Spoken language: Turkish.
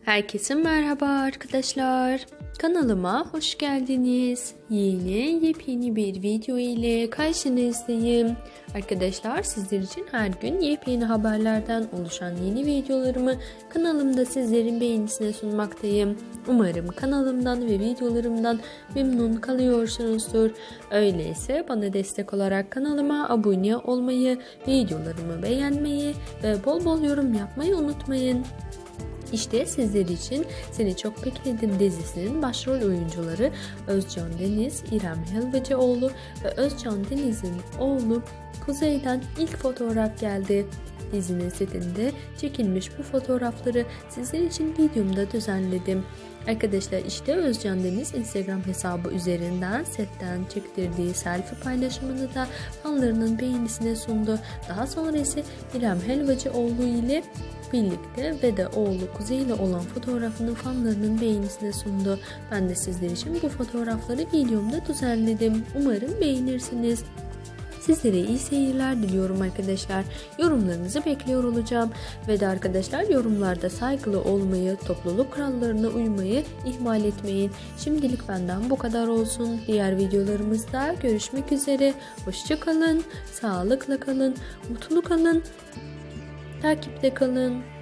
Herkese merhaba arkadaşlar. Kanalıma hoş geldiniz. Yepyeni bir video ile karşınızdayım. Arkadaşlar sizler için her gün yepyeni haberlerden oluşan yeni videolarımı kanalımda sizlerin beğenisine sunmaktayım. Umarım kanalımdan ve videolarımdan memnun kalıyorsunuzdur. Öyleyse bana destek olarak kanalıma abone olmayı, videolarımı beğenmeyi ve bol bol yorum yapmayı unutmayın. İşte sizler için Seni Çok Bekledim dizisinin başrol oyuncuları Özcan Deniz, İrem Helvacıoğlu ve Özcan Deniz'in oğlu Kuzey'den ilk fotoğraf geldi. Dizinin setinde çekilmiş bu fotoğrafları sizler için videomda düzenledim. Arkadaşlar işte Özcan Deniz Instagram hesabı üzerinden setten çektirdiği selfie paylaşımını da fanlarının beğenisine sundu. Daha sonra ise İrem Helvacıoğlu ile birlikte ve de oğlu Kuzey ile olan fotoğrafını fanlarının beğenisine sundu. Ben de sizler için bu fotoğrafları videomda düzenledim. Umarım beğenirsiniz. Sizlere iyi seyirler diliyorum arkadaşlar. Yorumlarınızı bekliyor olacağım. Ve de arkadaşlar yorumlarda saygılı olmayı, topluluk kurallarına uymayı ihmal etmeyin. Şimdilik benden bu kadar olsun. Diğer videolarımızda görüşmek üzere. Hoşça kalın, sağlıkla kalın, mutlu kalın, takipte kalın.